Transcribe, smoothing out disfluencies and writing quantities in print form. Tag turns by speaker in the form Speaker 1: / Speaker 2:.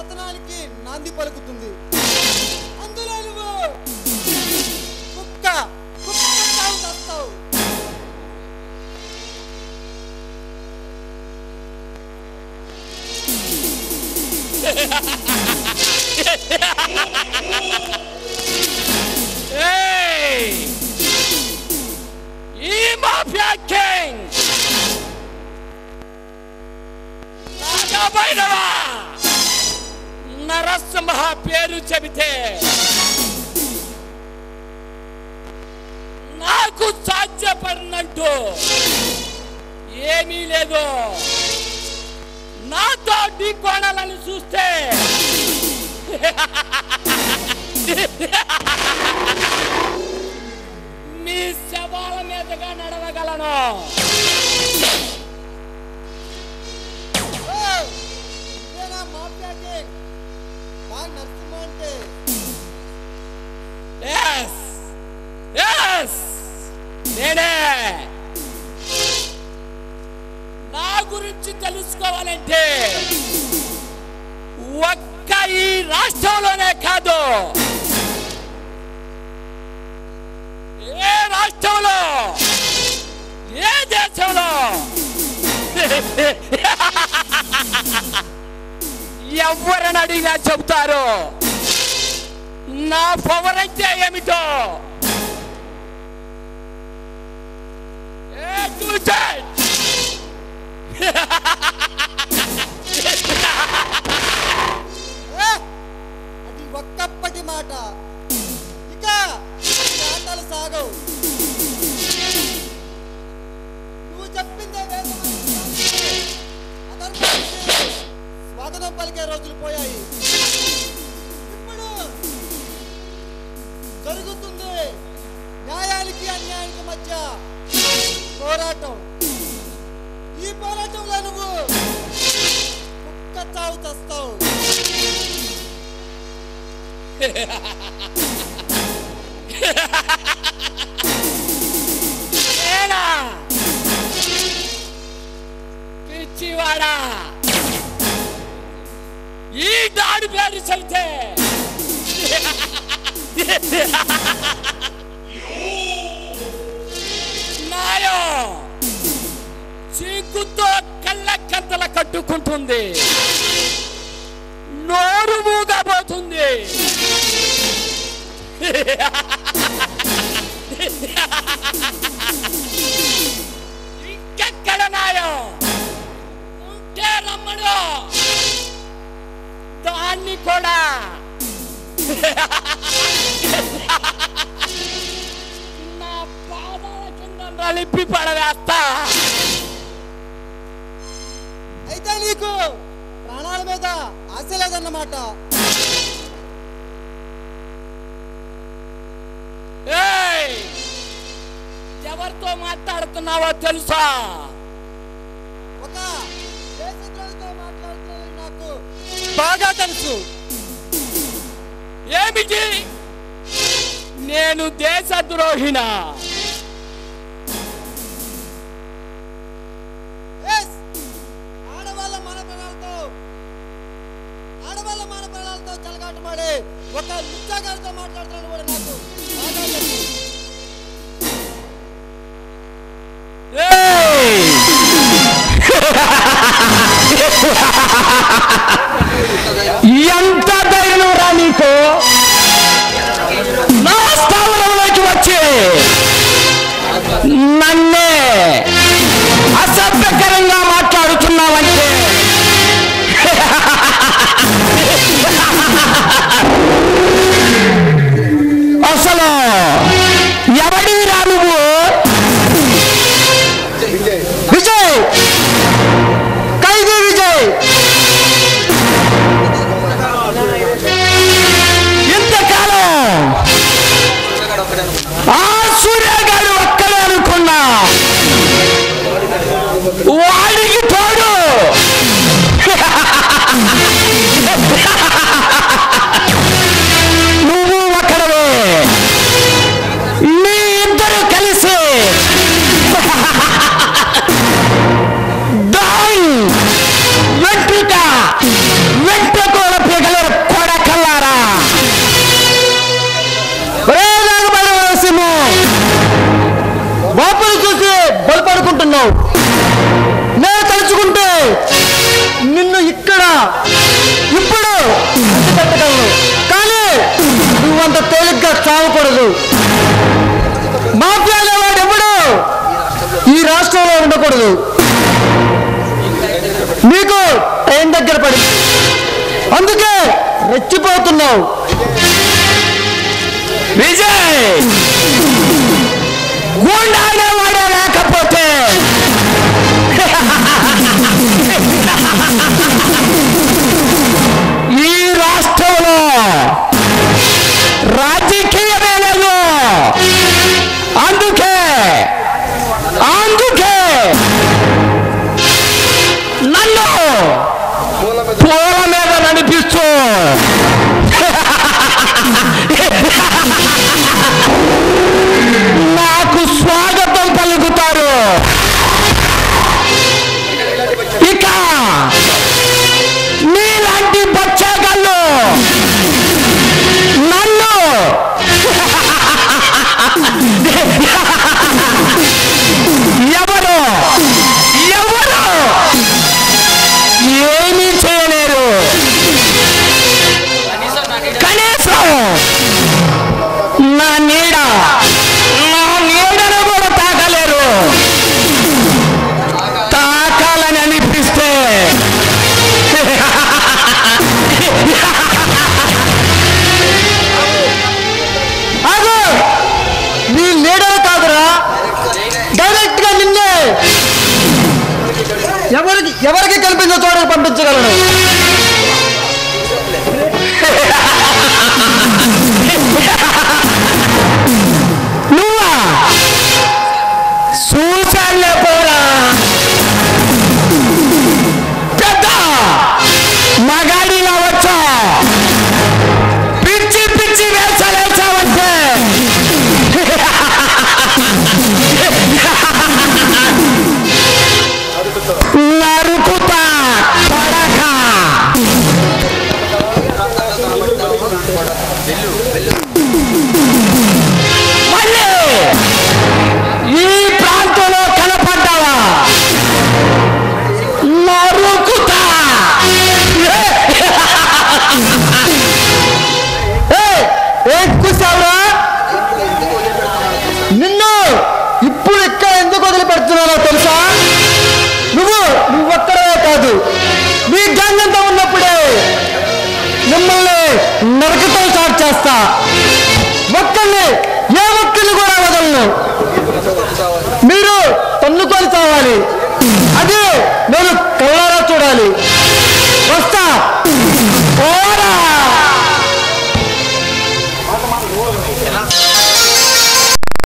Speaker 1: పతనానికి నాంది పలుకుతుంది. అందులో నువ్వు కుక్క వస్తావు.
Speaker 2: ఈ మాఫియా కింగ్ నాగభైరవా నరసింహ పేరు చెబితే నాకు సాధ్యపడినట్టు ఏమీ లేదు. నాతో ఢీ కోణాలని చూస్తే మీ శవాల మీదుగా నడవగలను. నేనే. నా గురించి తెలుసుకోవాలంటే ఒక్క ఈ రాష్ట్రంలోనే కాదు, ఏ రాష్ట్రంలో ఏ దేశంలో ఎవరిని అడిగినా చెబుతారు నా పవర్ అంటే ఏమిటో.
Speaker 1: అది ఒక్కప్పటి మాట, ఇక ఆటలు సాగవు. నువ్వు చెప్పిందే స్వాగతం పలికే రోజులు పోయాయి. ఇప్పుడు జరుగుతుంది న్యాయానికి అన్యాయానికి మధ్య పోరాటం. ఈ పోరాటంలో నువ్వు కుక్క చావు తెస్తావు.
Speaker 2: పిచ్చివాడా, ఈ దాడి పేరు చెబితే నాయో చీకుతో కళ్ళ కత్తల కట్టుకుంటుంది, నోరు మూగబోతుంది. ఇంకెక్కడ నాయో ఉంటే రమ్మను, దాన్ని కూడా నా పాదాల కింద నలిపి పడవేస్తా.
Speaker 1: అయితే నీకు ప్రాణాల మీద ఆశ లేదన్నమాట.
Speaker 2: ఎవరితో మాట్లాడుతున్నావో తెలుసా?
Speaker 1: ఒక దేశద్రోహితో మాట్లాడుతున్నది నాకు బాగా తెలుసు.
Speaker 2: ఏమిటి? నేను దేశద్రోహినా?
Speaker 1: ఆడవాళ్ళ మన ప్రాణాలతో చెలగాటమాడే ఒక లుచ్చాగారితో మాట్లాడుతున్నాడు కూడా నాకు బాగా తెలుసు.
Speaker 2: ఎంత ధైర్యం రా నీకు నా స్థావరంలోకి వచ్చి నన్నే అసభ్యకరంగా మాట్లాడుతున్నావంటే అసలు
Speaker 1: ఉండకూడదు. నీకు టైం దగ్గర పడింది, అందుకే రెచ్చిపోతున్నావు.
Speaker 2: విజయ్, గుండానే వాడే లేకపోతే ఈ రాష్ట్రంలో రాజకీయమే లేదు. అందుకే నన్ను పూల మీద నడిపిస్తూ నాకు స్వాగతం పలుకుతారు. ఇక నీలాంటి బచ్చాగాళ్ళు నన్ను ఎవరు ఏమీ చేయలేరు. కనీసం నా నీడను కూడా తాకలేరు. తాకాలని అనిపిస్తే
Speaker 1: అదే నీ లీడర్ కాదురా, డైరెక్ట్ గా నిన్నే ఎవరికి కల్పించే చోటకి పంపించగలను.
Speaker 2: నువ్వా చూసాలే పోరా, పెద్ద మగాడిలా వచ్చా పిచ్చి పిచ్చి వేసావంటే నరుకుతా పడక. మళ్ళీ ఈ ప్రాంతంలో కనపడ్డావా నరుకుతా.
Speaker 1: ఏం కూసావురా? నిన్ను ఇప్పుడు ఇక్కడ ఎందుకు వదిలిపెడుతున్నానో తెలుసా? నువ్వు ఒక్కడే కాదు, నీ గ్యాంగ్ అంతా ఉన్నప్పుడే మిమ్మల్ని నరకతో స్టార్ట్ చేస్తా. ఏ ఒక్కరిని కూడా వదలను. మీరు తన్నుకొని చావాలి, అది నేను కళ్ళారా చూడాలి.